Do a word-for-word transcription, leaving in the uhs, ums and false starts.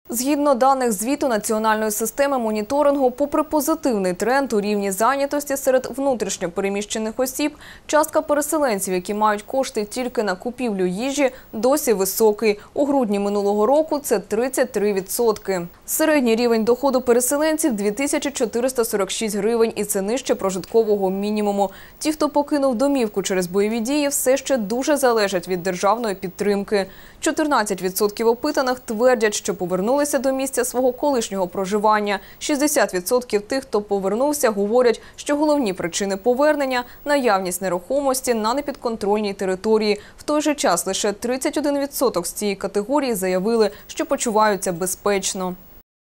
Згідно даних звіту Національної системи моніторингу, попри позитивний тренд у рівні зайнятості серед внутрішньо переміщених осіб, частка переселенців, які мають кошти тільки на купівлю їжі, досі високий. У грудні минулого року це тридцять три відсотки. Середній рівень доходу переселенців – дві тисячі чотириста сорок шість гривень, і це нижче прожиткового мінімуму. Ті, хто покинув домівку через бойові дії, все ще дуже залежать від державної підтримки. чотирнадцять відсотків опитаних твердять, що повернулися до місця свого колишнього проживання. шістдесят відсотків тих, хто повернувся, говорять, що головні причини повернення – наявність нерухомості на непідконтрольній території. В той же час лише тридцять один відсоток з цієї категорії заявили, що почуваються безпечно.